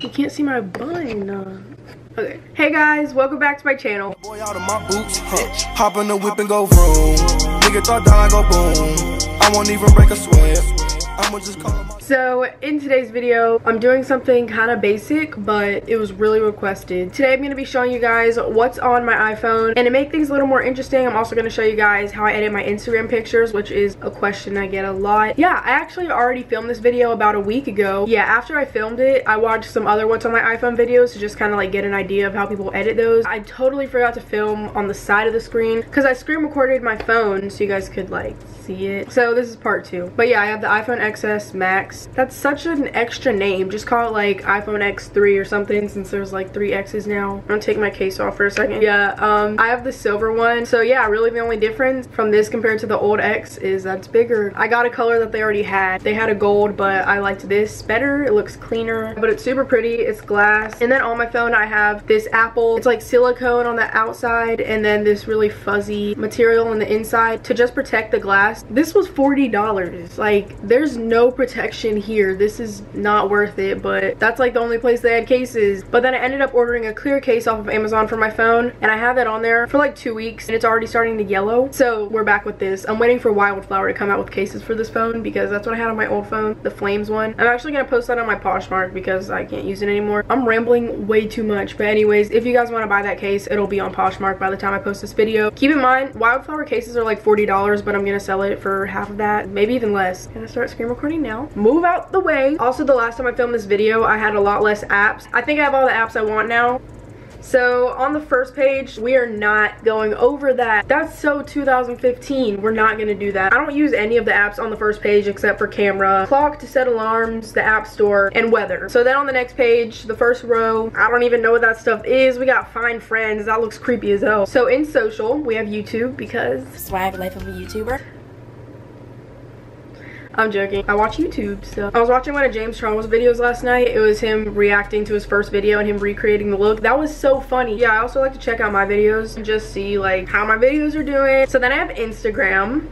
You can't see my bun. Okay. Hey guys, welcome back to my channel. Boy, out of my boots, hop in the whip and go vroom. Nigga thought down, I go boom. I won't even break a sweat. I'ma just call him. So in today's video, I'm doing something kind of basic, but it was really requested. Today I'm going to be showing you guys what's on my iPhone, and to make things a little more interesting, I'm also going to show you guys how I edit my Instagram pictures, which is a question I get a lot. Yeah, I actually already filmed this video about a week ago. Yeah, after I filmed it, I watched some other what's on my iPhone videos to just kind of like get an idea of how people edit those. I totally forgot to film on the side of the screen because I screen recorded my phone so you guys could like see it. So this is part 2. But yeah, I have the iPhone XS Max. That's such an extra name. Just call it like iPhone X3 or something, since there's like 3 X's now. I'm gonna take my case off for a second. Yeah, I have the silver one. So yeah, really the only difference from this compared to the old X is that's bigger. I got a color that they already had. They had a gold, but I liked this better. It looks cleaner, but it's super pretty. It's glass. And then on my phone I have this Apple. It's like silicone on the outside and then this really fuzzy material on the inside to just protect the glass. This was $40. Like, there's no protection here. This is not worth it, but that's like the only place they had cases. But then I ended up ordering a clear case off of Amazon for my phone, and I have that on there for like 2 weeks and it's already starting to yellow. So we're back with this. I'm waiting for Wildflower to come out with cases for this phone because that's what I had on my old phone, the Flames one. I'm actually gonna post that on my Poshmark because I can't use it anymore. I'm rambling way too much, but anyways, if you guys want to buy that case, it'll be on Poshmark by the time I post this video. Keep in mind, Wildflower cases are like $40, but I'm gonna sell it for half of that, maybe even less. Gonna start screen recording now. Move out the way. Also, the last time I filmed this video, I had a lot less apps. I think I have all the apps I want now. So on the first page, we are not going over that. That's so 2015. We're not gonna do that. I don't use any of the apps on the first page except for camera, clock to set alarms, the app store, and weather. So then on the next page, the first row, I don't even know what that stuff is. We got find friends. That looks creepy as hell. So in social, we have YouTube because swag life of a YouTuber. I'm joking. I watch YouTube stuff. I was watching one of James Charles' videos last night. It was him reacting to his first video and him recreating the look. That was so funny. Yeah, I also like to check out my videos and just see like how my videos are doing. So then I have Instagram.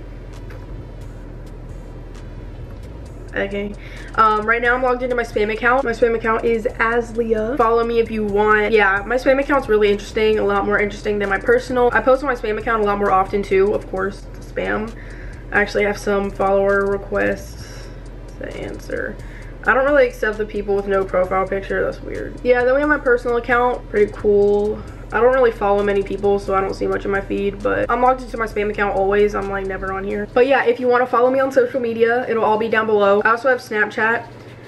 Okay. Right now I'm logged into my spam account. My spam account is Aslia. Follow me if you want. Yeah, my spam account's really interesting. A lot more interesting than my personal. I post on my spam account a lot more often too, of course, spam. I actually have some follower requests to answer. I don't really accept the people with no profile picture. That's weird. Yeah, then we have my personal account. Pretty cool. I don't really follow many people, so I don't see much in my feed, but I'm logged into my spam account always. I'm like never on here. But yeah, if you want to follow me on social media, it'll all be down below. I also have Snapchat.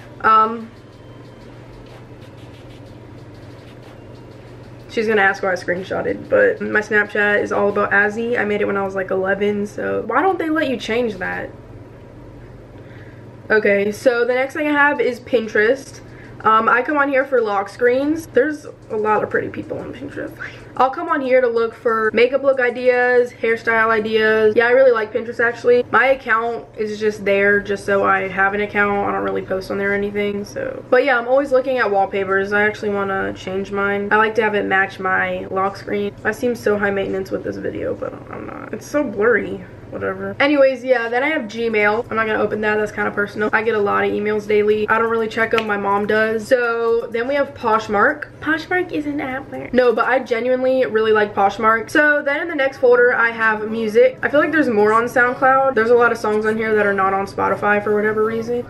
She's gonna ask why I screenshotted, but my Snapchat is all about Azzy. I made it when I was like 11, so why don't they let you change that? Okay, so the next thing I have is Pinterest. I come on here for lock screens. There's a lot of pretty people on Pinterest. I'll come on here to look for makeup look ideas, hairstyle ideas. Yeah, I really like Pinterest actually. My account is just there just so I have an account. I don't really post on there or anything, so. But yeah, I'm always looking at wallpapers. I actually want to change mine. I like to have it match my lock screen. I seem so high maintenance with this video, but I'm not. It's so blurry. Whatever. Anyways, yeah, then I have Gmail. I'm not gonna open that. That's kind of personal. I get a lot of emails daily. I don't really check them. My mom does. So then we have Poshmark. Poshmark is an app where... No, but I genuinely really like Poshmark. So then in the next folder, I have music. I feel like there's more on SoundCloud. There's a lot of songs on here that are not on Spotify for whatever reason.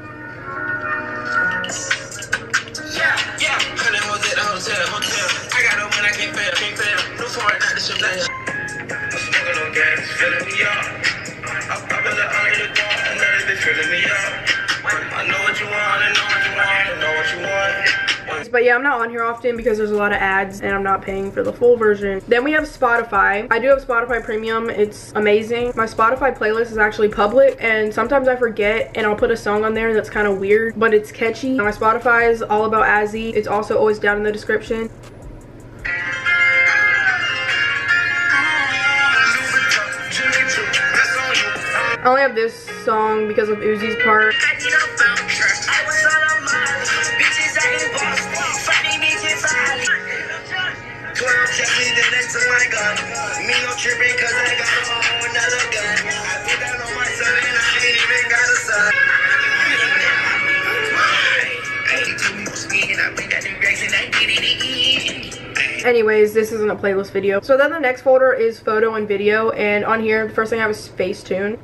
But yeah, I'm not on here often because there's a lot of ads and I'm not paying for the full version. Then we have Spotify. I do have Spotify Premium. It's amazing. My Spotify playlist is actually public and sometimes I forget and I'll put a song on there that's kind of weird, but it's catchy. My Spotify is all about Azzy. It's also always down in the description. I only have this song because of Uzi's part. Anyways, this isn't a playlist video. So then the next folder is photo and video, and on here the first thing I have is Facetune.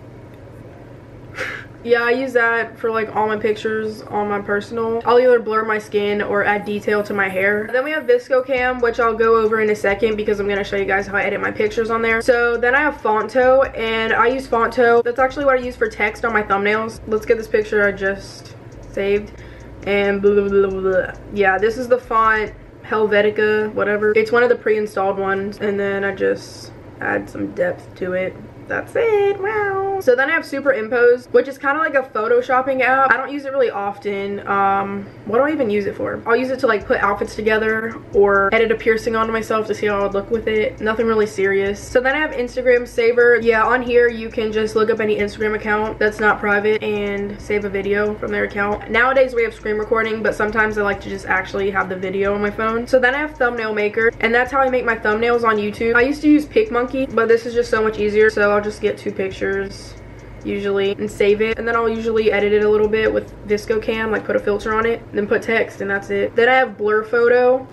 Yeah, I use that for like all my pictures on my personal. I'll either blur my skin or add detail to my hair. Then we have ViscoCam, which I'll go over in a second because I'm going to show you guys how I edit my pictures on there. So then I have Fonto, and I use Fonto. That's actually what I use for text on my thumbnails. Let's get this picture I just saved. And blah, blah, blah, blah. Yeah, this is the font Helvetica, whatever. It's one of the pre-installed ones, and then I just add some depth to it. That's it. Wow. So then I have Superimpose, which is kind of like a photoshopping app. I don't use it really often. What do I even use it for? I'll use it to like put outfits together or edit a piercing onto myself to see how I would look with it. Nothing really serious. So then I have Instagram Saver. Yeah, on here you can just look up any Instagram account that's not private and save a video from their account. Nowadays we have screen recording, but sometimes I like to just actually have the video on my phone. So then I have Thumbnail Maker, and that's how I make my thumbnails on YouTube. I used to use PicMonkey, but this is just so much easier. So I'll just get 2 pictures usually and save it, and then I'll usually edit it a little bit with ViscoCam, like put a filter on it, and then put text, and that's it. Then I have Blur Photo.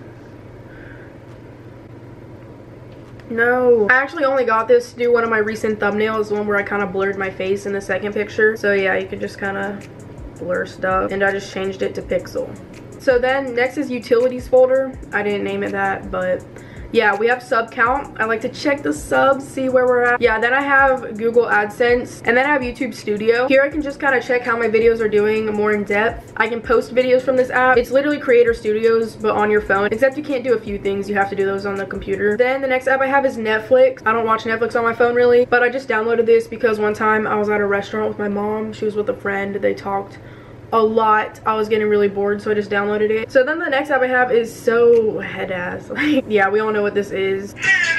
No, I actually only got this to do one of my recent thumbnails, the one where I kind of blurred my face in the second picture. So yeah, you can just kind of blur stuff, and I just changed it to Pixel. So then next is Utilities folder. I didn't name it that, but yeah, we have sub count. I like to check the subs, see where we're at. Yeah, then I have Google AdSense, and then I have YouTube Studio. Here I can just kind of check how my videos are doing more in depth. I can post videos from this app. It's literally Creator Studios, but on your phone, except you can't do a few things. You have to do those on the computer. Then the next app I have is Netflix. I don't watch Netflix on my phone really, but I just downloaded this because one time I was at a restaurant with my mom. She was with a friend. They talked a lot. I was getting really bored, so I just downloaded it. So then the next app I have is So Head Ass. Like, yeah, we all know what this is.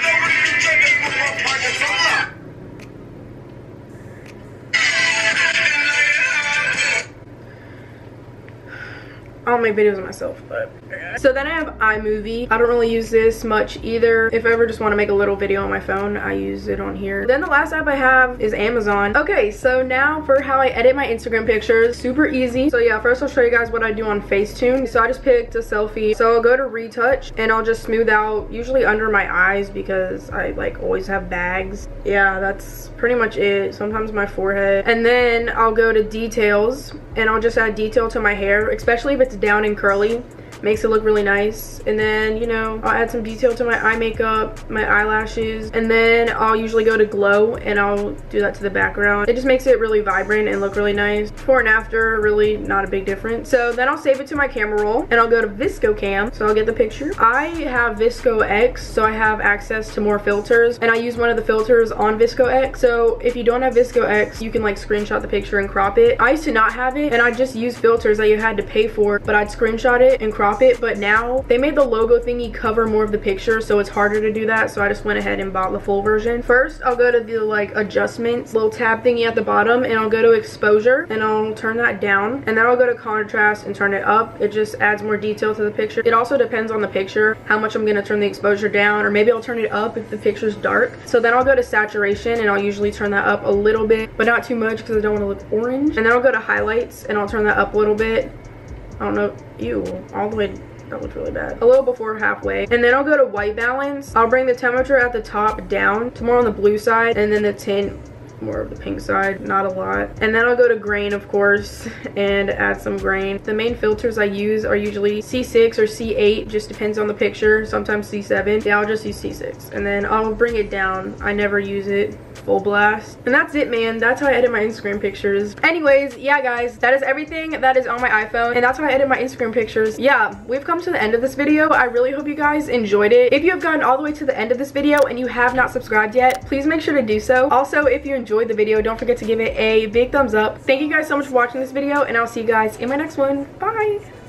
I don't make videos of myself, but so then I have iMovie. I don't really use this much either. If I ever just want to make a little video on my phone, I use it on here. Then the last app I have is Amazon. Okay, so now for how I edit my Instagram pictures. Super easy. So yeah, first I'll show you guys what I do on Facetune. So I just picked a selfie. So I'll go to retouch, and I'll just smooth out, usually under my eyes because I like always have bags. Yeah, that's pretty much it. Sometimes my forehead. And then I'll go to details, and I'll just add detail to my hair, especially if it's down and curly. Makes it look really nice. And then, you know, I'll add some detail to my eye makeup, my eyelashes, and then I'll usually go to glow, and I'll do that to the background. It just makes it really vibrant and look really nice. Before and after, really not a big difference. So then I'll save it to my camera roll, and I'll go to ViscoCam, so I'll get the picture. I have ViscoX, so I have access to more filters, and I use one of the filters on ViscoX. So if you don't have ViscoX, you can like screenshot the picture and crop it. I used to not have it, and I just use filters that you had to pay for, but I'd screenshot it and crop it. But now they made the logo thingy cover more of the picture, so it's harder to do that, so I just went ahead and bought the full version. First I'll go to the like adjustments little tab thingy at the bottom, and I'll go to exposure, and I'll turn that down, and then I'll go to contrast and turn it up. It just adds more detail to the picture. It also depends on the picture how much I'm gonna turn the exposure down, or maybe I'll turn it up if the picture's dark. So then I'll go to saturation, and I'll usually turn that up a little bit, but not too much because I don't want to look orange. And then I'll go to highlights, and I'll turn that up a little bit. I don't know, ew, all the way. That looked really bad. A little before halfway. And then I'll go to white balance. I'll bring the temperature at the top down to more on the blue side, and then the tint more of the pink side, not a lot. And then I'll go to grain, of course, and add some grain. The main filters I use are usually C6 or C8, just depends on the picture. Sometimes C7. Yeah, I'll just use C6. And then I'll bring it down. I never use it full blast. And that's it, man. That's how I edit my Instagram pictures. Anyways, yeah guys, that is everything that is on my iPhone, and that's how I edit my Instagram pictures. Yeah, we've come to the end of this video. I really hope you guys enjoyed it. If you have gotten all the way to the end of this video and you have not subscribed yet, please make sure to do so. Also, if you enjoyed the video, don't forget to give it a big thumbs up. Thank you guys so much for watching this video, and I'll see you guys in my next one. Bye.